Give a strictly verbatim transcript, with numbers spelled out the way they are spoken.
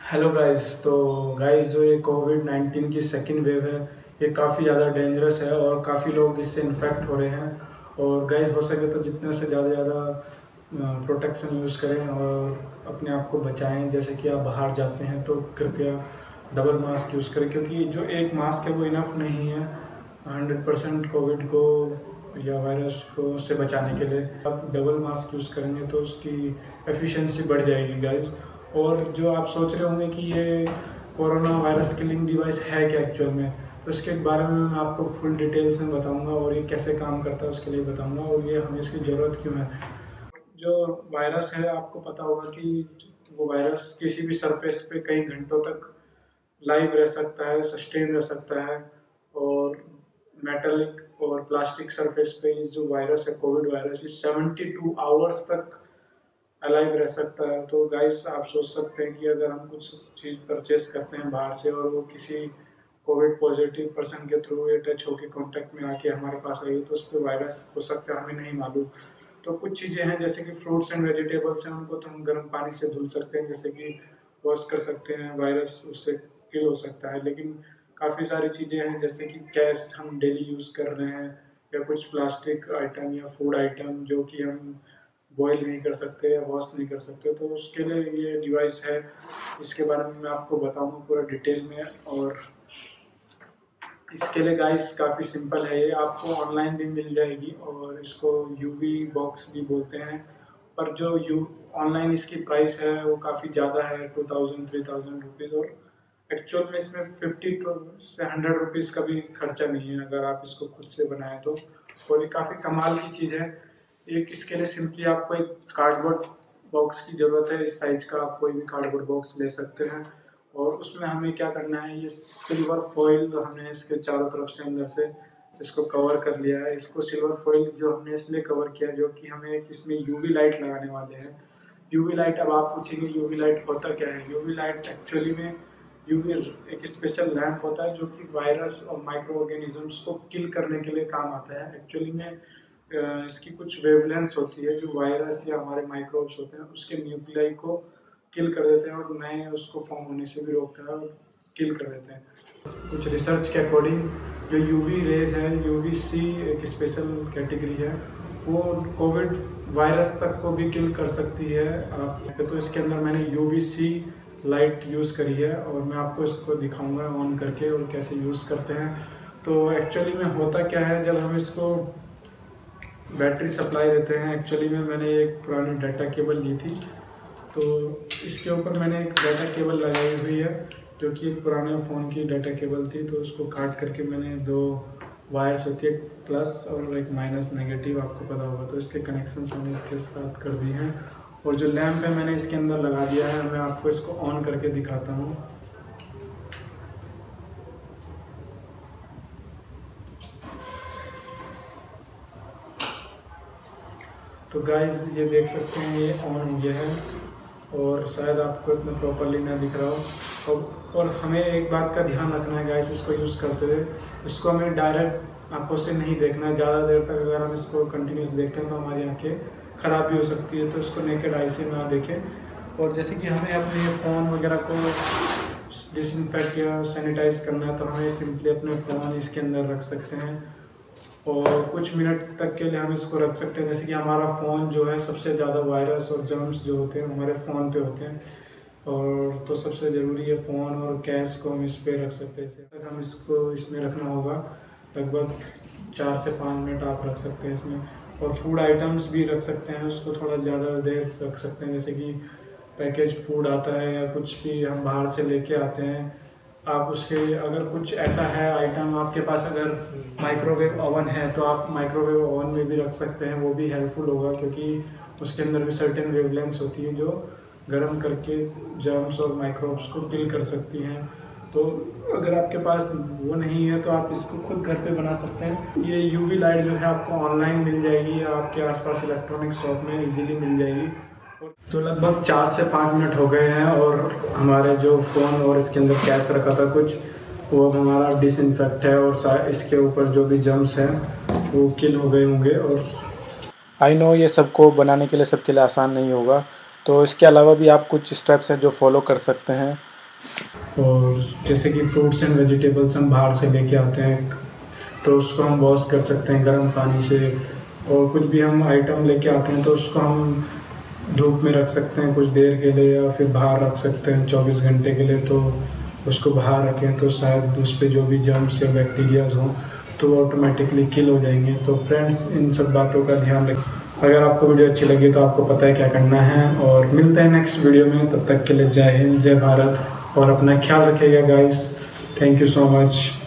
Hello guys. तो guys, जो ये कोविड नाइन्टीन की सेकंड वेव है, ये काफ़ी ज़्यादा डेंजरस है और काफ़ी लोग इससे इन्फेक्ट हो रहे हैं। और गाइस, हो सके तो जितने से ज़्यादा ज़्यादा प्रोटेक्शन यूज़ करें और अपने आप को बचाएं। जैसे कि आप बाहर जाते हैं तो कृपया डबल मास्क यूज़ करें, क्योंकि जो एक मास्क है वो इनफ नहीं है हंड्रेड परसेंट कोविड को या वायरस को से बचाने के लिए। आप डबल मास्क यूज़ करेंगे तो उसकी एफिशिएंसी बढ़ जाएगी गाइस। और जो आप सोच रहे होंगे कि ये कोरोना वायरस किलिंग डिवाइस है क्या एक्चुअल में, तो इसके बारे में मैं आपको फुल डिटेल्स में बताऊंगा और ये कैसे काम करता है उसके लिए बताऊंगा, और ये हमें इसकी ज़रूरत क्यों है। जो वायरस है, आपको पता होगा कि वो वायरस किसी भी सरफेस पे कई घंटों तक लाइव रह सकता है, सस्टेन रह सकता है। और मेटलिक और प्लास्टिक सरफेस पे जो वायरस है, कोविड वायरस, इस सेवेंटी टू आवर्स तक अलाइव रह सकता है। तो गाइस, आप सोच सकते हैं कि अगर हम कुछ चीज़ परचेस करते हैं बाहर से और वो किसी कोविड पॉजिटिव पर्सन के थ्रू या टच होकर कांटेक्ट में आके हमारे पास आई, तो उस पर वायरस हो सकता है, हमें नहीं मालूम। तो कुछ चीज़ें हैं जैसे कि फ्रूट्स एंड वेजिटेबल्स हैं, उनको तो हम गर्म पानी से धुल सकते हैं, जैसे कि वॉश कर सकते हैं, वायरस उससे किल हो सकता है। लेकिन काफ़ी सारी चीज़ें हैं जैसे कि गैस हम डेली यूज़ कर रहे हैं, या कुछ प्लास्टिक आइटम या फूड आइटम जो कि हम बॉयल नहीं कर सकते या वॉश नहीं कर सकते, तो उसके लिए ये डिवाइस है। इसके बारे में मैं आपको बताऊंगा पूरा डिटेल में। और इसके लिए गाइस काफ़ी सिंपल है, ये आपको ऑनलाइन भी मिल जाएगी और इसको यूवी बॉक्स भी बोलते हैं। पर जो यू ऑनलाइन इसकी प्राइस है वो काफ़ी ज़्यादा है, two thousand three thousand rupees. और एक्चुअल में इसमें फिफ्टी टू से हंड्रेड रुपीज़ का भी खर्चा नहीं है अगर आप इसको खुद से बनाएं तो। और ये काफ़ी कमाल की चीज़ है। एक इसके लिए सिंपली आपको एक कार्डबोर्ड बॉक्स की ज़रूरत है। इस साइज का आप कोई भी कार्डबोर्ड बॉक्स ले सकते हैं। और उसमें हमें क्या करना है, ये सिल्वर फॉइल हमने इसके चारों तरफ से अंदर से इसको कवर कर लिया है। इसको सिल्वर फॉइल जो हमने इसलिए कवर किया जो कि हमें एक इसमें यूवी लाइट लगाने वाले हैं। यूवी लाइट, अब आप पूछेंगे यूवी लाइट होता क्या है। यूवी लाइट एक्चुअली में यूवी एक स्पेशल लैंप होता है जो कि वायरस और माइक्रो ऑर्गेनिजम्स को किल करने के लिए काम आता है। एक्चुअली में इसकी कुछ वेवलेंस होती है जो वायरस या हमारे माइक्रोब्स होते हैं उसके न्यूक्लियाई को किल कर देते हैं और नए उसको फॉर्म होने से भी रोकते हैं और किल कर देते हैं। कुछ रिसर्च के अकॉर्डिंग जो यूवी रेज है, यूवी सी एक स्पेशल कैटेगरी है, वो कोविड वायरस तक को भी किल कर सकती है। आप तो इसके अंदर मैंने यूवी सी लाइट यूज़ करी है और मैं आपको इसको दिखाऊंगा ऑन करके और कैसे यूज़ करते हैं। तो एक्चुअली में होता क्या है, जब हम इसको बैटरी सप्लाई देते हैं, एक्चुअली में मैंने एक पुरानी डाटा केबल ली थी, तो इसके ऊपर मैंने एक डाटा केबल लगाई हुई है जो कि एक पुराने फ़ोन की डाटा केबल थी। तो उसको काट करके मैंने दो वायर्स होती है, एक प्लस और एक माइनस नेगेटिव, आपको पता होगा, तो इसके कनेक्शंस मैंने इसके साथ कर दिए हैं। और जो लैंप है मैंने इसके अंदर लगा दिया है। मैं आपको इसको ऑन करके दिखाता हूँ। तो गाइस, ये देख सकते हैं ये ऑन हो गया है और शायद आपको इतना प्रॉपरली ना दिख रहा हो। और, और हमें एक बात का ध्यान रखना है गाइस, इसको यूज़ करते हुए इसको हमें डायरेक्ट आंखों से नहीं देखना है। ज़्यादा देर तक अगर हम इसको कंटिन्यूस देखते हैं तो हमारी आंखें ख़राब भी हो सकती है, तो इसको नेकेड आई से ना देखें। और जैसे कि हमें अपने फ़ोन वगैरह को डिसइंफेक्ट या सैनिटाइज करना है तो हमें सिंपली अपने फ़ोन इसके अंदर रख सकते हैं और कुछ मिनट तक के लिए हम इसको रख सकते हैं। जैसे कि हमारा फ़ोन जो है, सबसे ज़्यादा वायरस और जर्म्स जो होते हैं हमारे फ़ोन पे होते हैं, और तो सबसे ज़रूरी है फ़ोन और कैश को हम इस पर रख सकते हैं। इसे हम इसको इसमें रखना होगा लगभग चार से पाँच मिनट आप रख सकते हैं इसमें। और फूड आइटम्स भी रख सकते हैं, उसको थोड़ा ज़्यादा देर रख सकते हैं। जैसे कि पैकेज्ड फूड आता है या कुछ भी हम बाहर से लेके आते हैं, आप उसके अगर कुछ ऐसा है आइटम आपके पास, अगर माइक्रोवेव ओवन है तो आप माइक्रोवेव ओवन में भी रख सकते हैं, वो भी हेल्पफुल होगा, क्योंकि उसके अंदर भी सर्टेन वेवलेंथ्स होती है जो गर्म करके जर्म्स और माइक्रोब्स को किल कर सकती हैं। तो अगर आपके पास वो नहीं है तो आप इसको खुद घर पे बना सकते हैं। ये यूवी लाइट जो है आपको ऑनलाइन मिल जाएगी या आपके आसपास इलेक्ट्रॉनिक शॉप में इजीली मिल जाएगी। तो लगभग चार से पाँच मिनट हो गए हैं और हमारे जो फ़ोन और इसके अंदर कैश रखा था कुछ, वो अब हमारा डिसइंफेक्ट है और इसके ऊपर जो भी जर्म्स हैं वो किल हो गए होंगे। और आई नो ये सबको बनाने के लिए सबके लिए आसान नहीं होगा, तो इसके अलावा भी आप कुछ स्टेप्स हैं जो फॉलो कर सकते हैं। और जैसे कि फ्रूट्स एंड वेजिटेबल्स हम बाहर से लेके आते हैं तो उसको हम वॉश कर सकते हैं गर्म पानी से, और कुछ भी हम आइटम लेके आते हैं तो उसको हम धूप में रख सकते हैं कुछ देर के लिए, या फिर बाहर रख सकते हैं चौबीस घंटे के लिए। तो उसको बाहर रखें तो शायद उस पर जो भी जर्म्स या बैक्टीरियाज हों तो वो ऑटोमेटिकली किल हो जाएंगे। तो फ्रेंड्स, इन सब बातों का ध्यान रखें। अगर आपको वीडियो अच्छी लगी तो आपको पता है क्या करना है, और मिलते हैं नेक्स्ट वीडियो में। तब तक के लिए जय हिंद, जय भारत, और अपना ख्याल रखिएगा guys. Thank you so much.